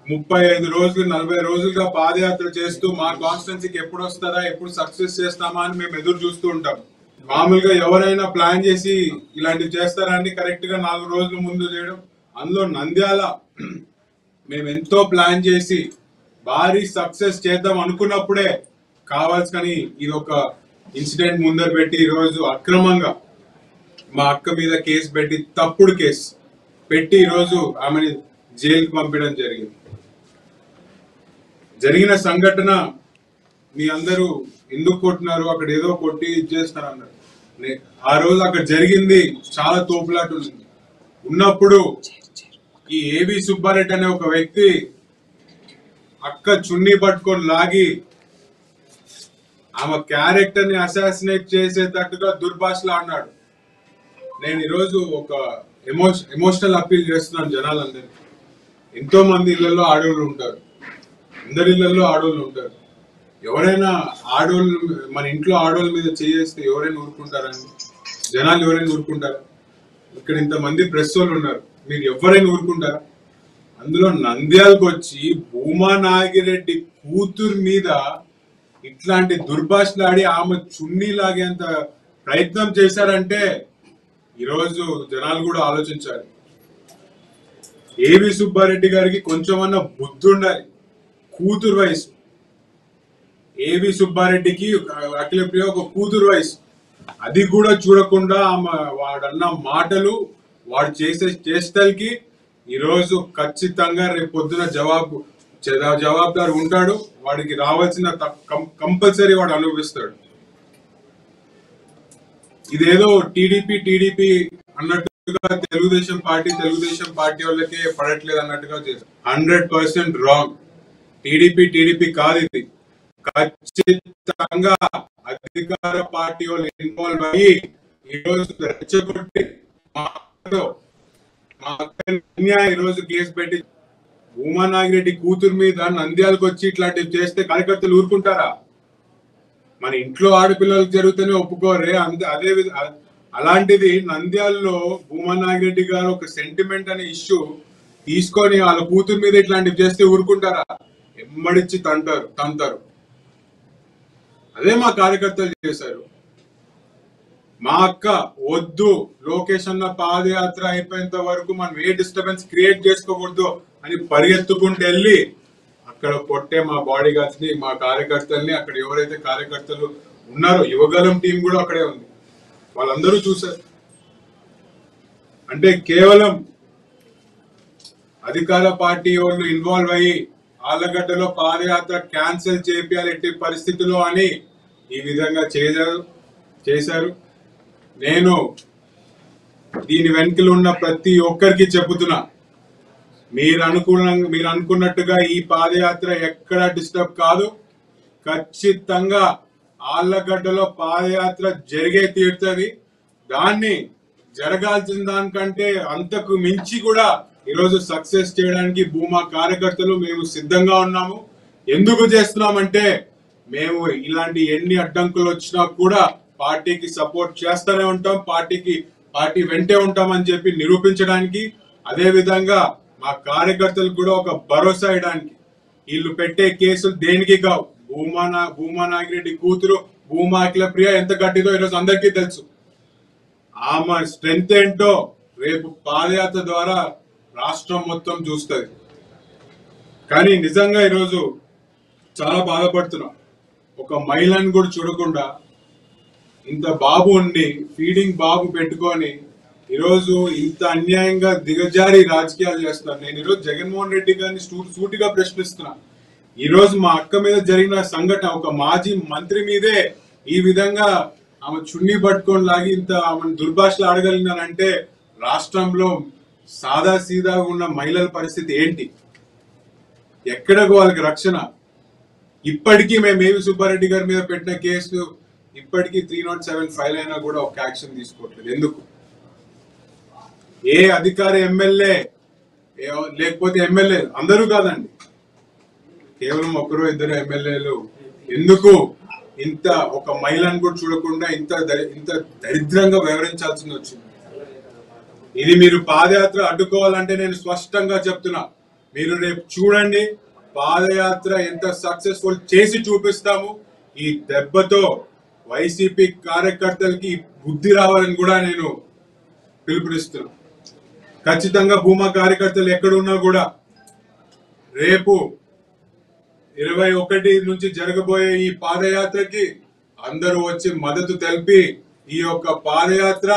35 రోజులు 40 రోజులుగా పాదయాత్ర చేస్తూ మా కాన్స్టిట్యున్సీకి ఎప్పుడు వస్తారా, ఎప్పుడు సక్సెస్ చేస్తామా అని మేము ఎదురు చూస్తూ ఉంటాం. మామూలుగా ఎవరైనా ప్లాన్ చేసి ఇలాంటివి చేస్తారా అని కరెక్ట్ గా 4 రోజుల ముందు చేయడం. అందులో నంద్యాల మేము ఎంతో ప్లాన్ చేసి భారీ సక్సెస్ చేద్దాం అనుకున్నప్పుడే కావాల్సి ఇది ఒక ఇన్సిడెంట్ ముందర పెట్టి ఈరోజు అక్రమంగా మా అక్క మీద కేసు పెట్టి తప్పుడు కేసు పెట్టి ఈరోజు ఆమెని జైలుకి పంపించడం జరిగింది. జరిగిన సంఘటన మీ అందరూ ఎందుకు కొట్టినారు, అక్కడ ఏదో కొట్టి చేస్తున్నారు అన్నారు. ఆ రోజు అక్కడ జరిగింది చాలా తోపులాట ఉన్నప్పుడు ఈ ఏబి సుబ్బారెడ్డి అనే ఒక వ్యక్తి అక్క చున్నీ పట్టుకొని లాగి ఆమె క్యారెక్టర్ ని అసాసినేట్ చేసేటట్టుగా దుర్భాషలో అన్నాడు. నేను ఈరోజు ఒక ఎమోషనల్ అప్పీల్ చేస్తున్నాను జనాలందరికీ. ఎంతో మంది ఇళ్లలో ఆడవాళ్ళు ఉంటారు, అందరి ఇళ్లలో ఆడవాళ్ళు ఉంటారు. ఎవరైనా ఆడవాళ్ళు మన ఇంట్లో ఆడవాళ్ళ మీద చేస్తే ఎవరైనా ఊరుకుంటారండి? జనాలు ఎవరైనా ఊరుకుంటారా? ఇక్కడ ఇంతమంది ప్రెస్ వాళ్ళు ఉన్నారు, మీరు ఎవరైనా ఊరుకుంటారా? అందులో నంద్యాలకు వచ్చి భూమా నాగిరెడ్డి కూతురు మీద ఇట్లాంటి దుర్భాషలాడి ఆమె చున్నీ లాగేంత ప్రయత్నం చేశారంటే ఈరోజు జనాలు కూడా ఆలోచించాలి. ఏవి సుబ్బారెడ్డి గారికి కొంచెమన్నా బుద్ధి ఉండాలి. కూతురు వయసు, ఏవి సుబ్బారెడ్డికి అఖిల ప్రియ ఒక కూతురు వయసు, అది కూడా చూడకుండా ఆమె వాడన్న మాటలు వాడు చేసే చేష్టలకి ఈరోజు ఖచ్చితంగా రేపు పొద్దున జవాబుదారు ఉంటాడు. వాడికి రావాల్సిన కంపల్సరీ వాడు అనుభవిస్తాడు. ఇదేదో టీడీపీ అన్నట్టుగా తెలుగుదేశం పార్టీ వాళ్ళకే పడట్లేదు అన్నట్టుగా చేశారు. 100% రాంగ్. టీడీపీ కాదు ఇది. ఖచ్చితంగా అధికార పార్టీ వాళ్ళు ఇన్వాల్వ్ అయ్యి ఈరోజు రెచ్చగొట్టి ఈరోజు కేసు పెట్టి భూమా నాగిరెడ్డి కూతురు మీద నంద్యాలకు వచ్చి ఇట్లాంటివి చేస్తే కార్యకర్తలు ఊరుకుంటారా? మన ఇంట్లో ఆడపిల్లలకు జరుగుతూనే ఒప్పుకోరే. అదే అలాంటిది నంద్యాలలో భూమా నాగిరెడ్డి గారు ఒక సెంటిమెంట్ అనే ఇష్యూ తీసుకొని వాళ్ళ కూతురు మీద ఇట్లాంటివి చేస్తే ఊరుకుంటారా? ఎమ్మడిచ్చి తంతారు. అదే మా కార్యకర్తలు చేశారు. మా అక్క వద్దు, లోకేష్ అన్న పాదయాత్ర అయిపోయేంత వరకు మనం ఏ డిస్టర్బెన్స్ క్రియేట్ చేసుకోకూడదు అని పరిగెత్తుకుంటూ వెళ్ళి అక్కడ కొట్టే మా బాడీ గార్డ్స్ ని, మా కార్యకర్తల్ని, అక్కడ ఎవరైతే కార్యకర్తలు ఉన్నారో యువగలం టీం కూడా అక్కడే ఉంది, వాళ్ళందరూ చూశారు. అంటే కేవలం అధికార పార్టీ వాళ్ళు ఇన్వాల్వ్ అయ్యి ఆళ్లగడ్డలో పాదయాత్ర క్యాన్సిల్ చేయాలి ఎట్టి పరిస్థితుల్లో అని ఈ విధంగా చేశారు. నేను దీని వెనుకలు ఉన్న ప్రతి ఒక్కరికి చెబుతున్నా, మీరు అనుకున్నట్టుగా ఈ పాదయాత్ర ఎక్కడ డిస్టర్బ్ కాదు. ఖచ్చితంగా ఆళ్లగడ్డలో పాదయాత్ర జరిగే తీరుతుంది. దాన్ని జరగాల్సిన దానికంటే అంతకు మించి కూడా ఈరోజు సక్సెస్ చేయడానికి భూమా కార్యకర్తలు మేము సిద్ధంగా ఉన్నాము. ఎందుకు చేస్తున్నామంటే మేము ఇలాంటి ఎన్ని అడ్డంకులు వచ్చినా కూడా పార్టీకి సపోర్ట్ చేస్తూనే ఉంటాం, పార్టీ వెంటే ఉంటామని చెప్పి నిరూపించడానికి, అదే విధంగా మా కార్యకర్తలకు కూడా ఒక భరోసా ఇవ్వడానికి. వీళ్ళు పెట్టే కేసులు దేనికి కావు. భూమా నాగిరెడ్డి కూతురు భూమా అఖిల ప్రియ ఎంత గట్టిదో ఈరోజు అందరికీ తెలుసు. ఆమె స్ట్రెంత్ ఏంటో రేపు పాదయాత్ర ద్వారా రాష్ట్రం మొత్తం చూస్తుంది. కానీ నిజంగా ఈరోజు చాలా బాధపడుతున్నాం. ఒక మహిళను కూడా చూడకుండా ఇంత బాబు ఉండి ఫీడింగ్ బాబు పెట్టుకొని ఈరోజు ఇంత అన్యాయంగా దిగజారి రాజకీయాలు చేస్తున్నారు. నేను ఈరోజు జగన్మోహన్ రెడ్డి గారిని సూటిగా ప్రశ్నిస్తున్నా. ఈరోజు మా అక్క మీద జరిగిన సంఘటన ఒక మాజీ మంత్రి మీదే ఈ విధంగా ఆమె చున్నీ పట్టుకొని లాగి ఇంత ఆమెను దుర్భాషలు ఆడగలిగినారంటే రాష్ట్రంలో సాదా సీదా ఉన్న మహిళల పరిస్థితి ఏంటి? ఎక్కడకు వాళ్ళకి రక్షణ? ఇప్పటికీ మేము ఏవి సుబ్బారెడ్డి గారి మీద పెట్టిన కేసు ఇప్పటికీ 307 ఫైల్ అయినా కూడా ఒక యాక్షన్ తీసుకోవట్లేదు. ఎందుకు? ఏ అధికార ఎమ్మెల్యే లేకపోతే ఎమ్మెల్యే అందరూ కాదండి, కేవలం ఒకరు ఇద్దరు ఎమ్మెల్యేలు ఎందుకు ఇంత ఒక మహిళను కూడా చూడకుండా ఇంత దరిద్రంగా వ్యవహరించాల్సి వచ్చింది? ఇది మీరు పాదయాత్ర అడ్డుకోవాలంటే నేను స్పష్టంగా చెప్తున్నా, మీరు రేపు చూడండి, పాదయాత్ర ఎంత సక్సెస్ఫుల్ చేసి చూపిస్తాము. ఈ దెబ్బతో వైసీపీ కార్యకర్తలకి బుద్ధి రావాలని కూడా నేను పిలుపునిస్తున్నాను. ఖచ్చితంగా భూమా కార్యకర్తలు ఎక్కడున్నా కూడా రేపు 21 నుంచి జరగబోయే ఈ పాదయాత్రకి అందరూ వచ్చి మద్దతు తెలిపి ఈ యొక్క పాదయాత్ర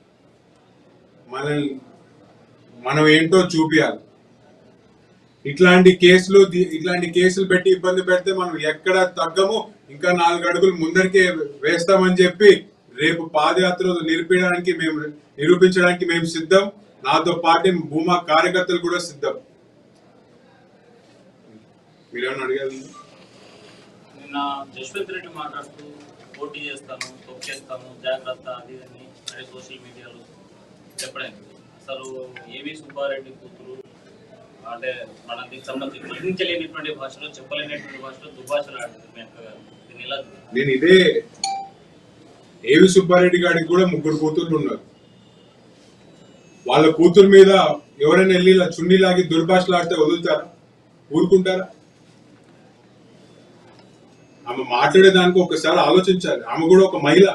మనం ఏంటో చూపించాలి. ఇట్లాంటి కేసులు పెట్టి ఇబ్బంది పెడితే మనం ఎక్కడ తగ్గము, ఇంకా 4 అడుగులు ముందరికే వేస్తామని చెప్పి రేపు పాదయాత్ర నిరూపించడానికి మేము సిద్ధం. నాతో పాటు భూమా కార్యకర్తలు కూడా సిద్ధం. మీరేమన్నా అడిగారు? నిన్న జశ్వంత్ రెడ్డి మాట్లాడుతూ పోటీ చేస్తాను, తొక్కేస్తాను, జాగ్రత్త అది అని సోషల్ మీడియాలో చెప్పలేదు. అసలు ఏవి సుబ్బారెడ్డి కూతురు అంటే మనకి సంబంధించి గ్రహించలేనిటువంటి భాషలో, చెప్పలేనటువంటి భాషలో దుర్భాషలు ఆడుతుంది మీ అక్క గారు. నేను ఇదే ఏవి సుబ్బారెడ్డి గారికి కూడా 3 కూతుర్లు ఉన్నారు. వాళ్ళ కూతురు మీద ఎవరైనా వెళ్ళి ఇలా చున్నీలాగి దుర్భాషలు ఆడితే వదులుతారా? ఊరుకుంటారా? ఆమె మాట్లాడేదానికి ఒకసారి ఆలోచించాలి. ఆమె కూడా ఒక మహిళ.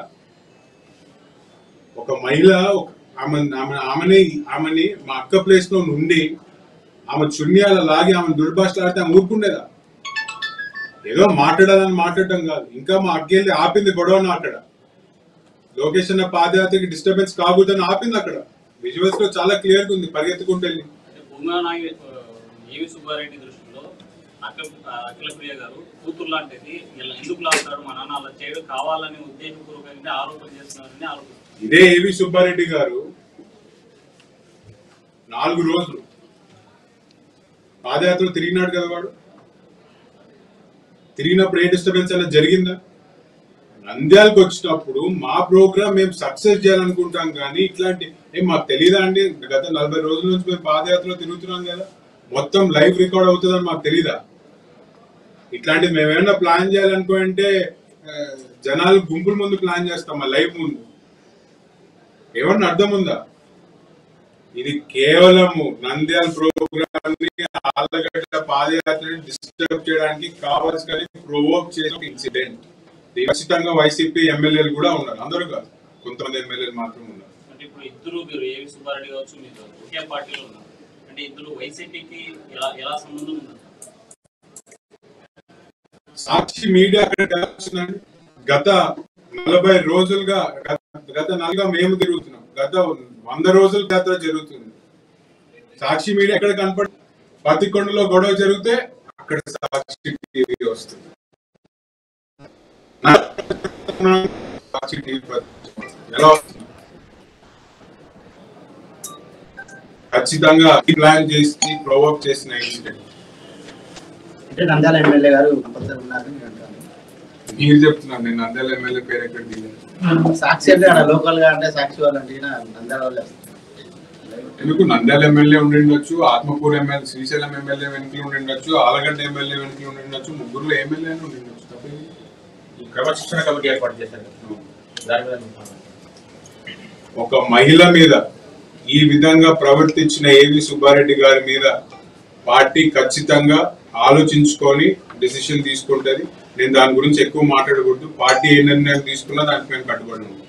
ఆమెని మా అక్క ప్లేస్ లో నుండి ఆమె చున్నీ అలా లాగి ఆమె దుర్భాషలు ఆడితే ఆమె ఊరుకుండేదా? ఏదో మాట్లాడాలని మాట్లాడటం కాదు, ఇంకా మా అక్కెళ్ళి ఆపింది గొడవను. అక్కడ లోకేష్ అన్న పాదయాత్రకి డిస్టర్బెన్స్ కాకూడదని ఆపింది. అక్కడ విజువల్స్ లో చాలా క్లియర్ గా ఉంది, పరిగెత్తుకుంటే సుబ్బారెడ్డి దృష్టిలో అఖిలప్రియ గారు కూతురు లాంటిది ఎందుకు లాగుతారు, మా నాన్న అలా చేయడం కావాలని ఉద్దేశపూర్వకంగా ఆరోపణ చేస్తున్నారని ఆరోపణ. ఇదే ఏవి సుబ్బారెడ్డి గారు 4 రోజులు పాదయాత్ర తిరిగినాడు కదా. వాడు తిరిగినప్పుడు ఏ డిస్టర్బెన్స్ అయినా జరిగిందా? నంద్యాలకు వచ్చినప్పుడు మా ప్రోగ్రామ్ మేము సక్సెస్ చేయాలనుకుంటాం, కానీ ఇట్లాంటి మాకు తెలియదా అండి? గత 40 రోజుల నుంచి మేము పాదయాత్రలో తిరుగుతున్నాం కదా, మొత్తం లైవ్ రికార్డ్ అవుతుందని మాకు తెలీదా? ఇట్లాంటివి మేమేమన్నా ప్లాన్ చేయాలనుకుంటే జనాలు గుంపుల ముందు ప్లాన్ చేస్తాం, లైవ్ ముందు. ఏమన్నా అర్థం ఉందా? ఇది కేవలము నంద్యాల ప్రోగ్రామ్ ని, ఆళ్ళగడ్డ పాదయాత్రని డిస్టర్బ్ చేయడానికి కావాల్సిన ప్రొవోక్ చేసిన ఇన్సిడెంట్. ఖచ్చితంగా వైసీపీ ఎమ్మెల్యేలు కూడా ఉన్నారు, అందరూ కాదు, కొంతమంది ఎమ్మెల్యేలు మాత్రం ఉన్నారు. అంటే ఇప్పుడు ఇద్దరు, మీరు ఏవి సుబ్బారెడ్డి కావచ్చు, మీరు ఒకే పార్టీలో ఉన్నారు అంటే ఇద్దరు వైసీపీకి ఎలా సంబంధం ఉన్నారు? సాక్షి మీడియా గత 40 రోజులుగా మేము తిరుగుతున్నాం. గత 100 రోజుల యాత్ర జరుగుతుంది. సాక్షి మీడియా ఎక్కడ కనపడి పత్తికొండలో గొడవ జరిగితే అక్కడ సాక్షి టీవీ వస్తుంది. సాక్షి టీవీ ఎలా వస్తుంది? ఖచ్చితంగా ప్లాన్ చేసి ప్రొవోక్ చేసిన ఇన్సిడెంట్. అంటే నంద్యాల ఎమ్మెల్యే గారు మీరు చెప్తున్నారు, నేను నంద్యాల ఎమ్మెల్యే పేరు ఎక్కడ దిగాను? సాక్షి అంటే లోకల్ గా అంటే సాక్షి వాళ్ళు అంటే నంద్యాల వాళ్ళే. ఎందుకు నంద్యాల ఎమ్మెల్యే ఉండిండొచ్చు, ఆత్మకూరు ఎమ్మెల్యే, శ్రీశైలం ఎమ్మెల్యే వెనుకలు ఉండిండొచ్చు, ఆలగడ్డ ఎమ్మెల్యే వెనుకలు ఉండిండొచ్చు, 3 ఎమ్మెల్యే ఉండిండొచ్చు. క్రమశిక్షణ కమిటీ ఏర్పాటు చేశారు. ఒక మహిళ మీద ఈ విధంగా ప్రవర్తించిన ఏవి సుబ్బారెడ్డి గారి మీద పార్టీ ఖచ్చితంగా ఆలోచించుకొని డిసిషన్ తీసుకుంటది. నేను దాని గురించి ఎక్కువ మాట్లాడకూడదు. పార్టీ ఏ నిర్ణయం తీసుకున్నా దానికి మేము కట్టుబడి ఉన్నాం.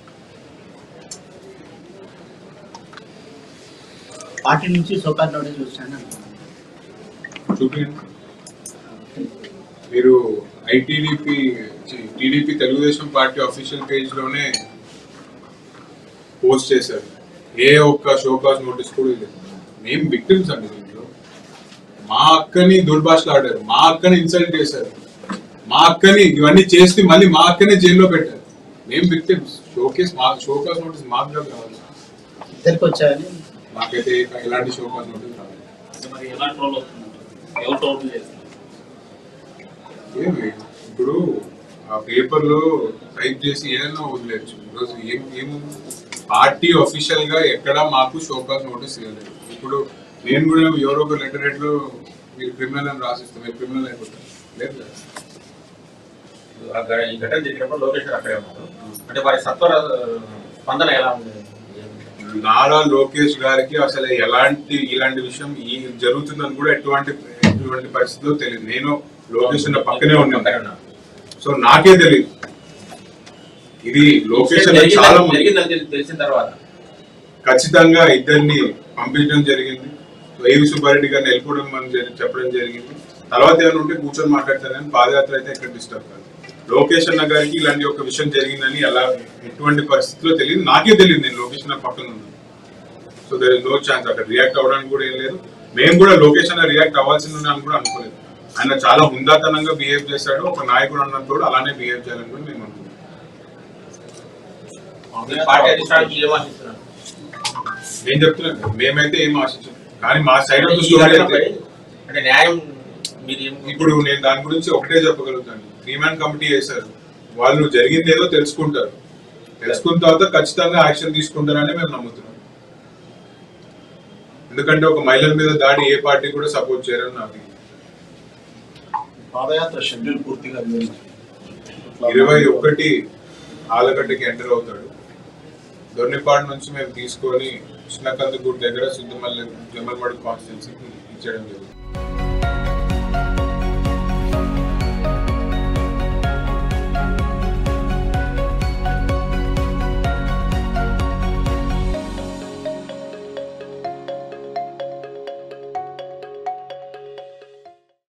పార్టీ నుంచి సోకార్ నోటీస్ చూస్తాను చూపించండి. మీరు TDP Telugu Desam party official page లోనే పోస్ట్ చేశారు. ఏ ఒక్క షోకాజ్ నోటీస్ కూడా లేదు. మేము విక్టిమ్స్ అండి దీంట్లో. మా అక్కని దుర్భాషలు ఆడారు, మా అక్కని ఇన్సల్ట్ చేశారు, మా అక్కని ఇవన్నీ చేసి మళ్ళీ మా అక్కనే జైల్లో పెట్టారు. మేము విక్టిమ్స్. షోకాజ్ నోటీస్ మాకు కావాలి. ఇద్దరికి వచ్చాయని మాకైతే ఎలాంటి షోకాజ్ నోటీస్ రావాలి. ఇప్పుడు ఆ పేపర్ లో టైప్ చేసి ఏదైనా వదిలేచ్చు. ఈరోజు ఏముంది, పార్టీ అఫీషియల్ గా ఎక్కడ మాకు షోకాజ్ నోటీస్ ఇవ్వలేదు. ఇప్పుడు నేను కూడా ఎవరో ఒక లెటర్ హెడ్ లో మీరు క్రిమినల్ అని రాసిస్తాం, మీరు క్రిమినల్ అయిపోతారు. లేదు కదా, ఈ ఘటన జరిగినప్పుడు లోకేష్ అక్కడే ఉన్నారు. అంటే వారి సత్వర స్పందన ఎలా ఉంది? నారా లోకేష్ గారికి అసలు ఇలాంటి విషయం జరుగుతుందని కూడా ఎటువంటి పరిస్థితుల్లో తెలియదు. నేను లోకేష్ పక్కనే ఉన్నాను, సో నాకే తెలియదు. ఇది లోకేష్ చాలా తెలిసిన తర్వాత ఖచ్చితంగా ఇద్దరిని పంపించడం జరిగింది. సో ఏవి సుబ్బారెడ్డి గారిని వెళ్ళిపోవడం మనం చెప్పడం జరిగింది. తర్వాత ఏమైనా ఉంటే కూర్చొని మాట్లాడతారు కానీ పాదయాత్ర అయితే ఎక్కడ డిస్టర్బ్ కాదు. లోకేష్ అన్న గారికి ఇలాంటి ఒక విషయం జరిగిందని ఎటువంటి పరిస్థితిలో తెలియదు, నాకే తెలియదు. నేను లోకేష్ అన్న పక్కన ఉన్నాను. So there is no chance అక్కడ రియాక్ట్ అవ్వడానికి కూడా ఏం లేదు. మేము కూడా లోకేష్ అన్న రియాక్ట్ అవ్వాల్సింది అని కూడా అనుకోలేదు. ఆయన చాలా హుందాతనంగా బిహేవ్ చేశాడు. ఒక నాయకుడు అన్నప్పుడు అలానే బిహేవ్ చేయాలని కూడా మేము అనుకున్నాం. నేను చెప్తున్నాను, మేమైతే ఏం ఆశించాం, కానీ మా సైడ్ ఆఫ్ ద స్టోరీ అంటే న్యాయం ఇప్పుడు నేను దాని గురించి ఒకటే చెప్పగలుగుతాను. 3-man కమిటీ వేశారు, వాళ్ళు జరిగింది ఏదో తెలుసుకుంటారు. తెలుసుకున్న తర్వాత ఖచ్చితంగా యాక్షన్ తీసుకుంటారని మేము నమ్ముతున్నాం. ఎందుకంటే ఒక మహిళల మీద దాడి ఏ పార్టీ కూడా సపోర్ట్ చేయరని నాకు. పాదయాత్ర షెడ్యూల్ పూర్తిగా 21 ఆలగడ్డకి ఎంటర్ అవుతాడు. దొర్నిపాడు నుంచి మేము తీసుకొని కృష్ణకందుకూరు దగ్గర జమల్మడు కాన్స్టిట్యున్సీకి ఇచ్చడం జరుగుతుంది.